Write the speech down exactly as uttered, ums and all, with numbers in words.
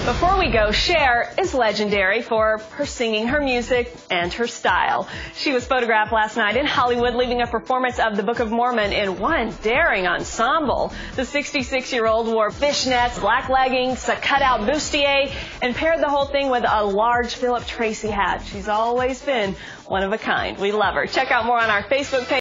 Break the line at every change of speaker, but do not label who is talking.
Before we go, Cher is legendary for her singing, her music, and her style. She was photographed last night in Hollywood leaving a performance of the Book of Mormon in one daring ensemble. The sixty-six-year-old wore fishnets, black leggings, a cutout bustier, and paired the whole thing with a large Philip Tracy hat. She's always been one of a kind. We love her. Check out more on our Facebook page.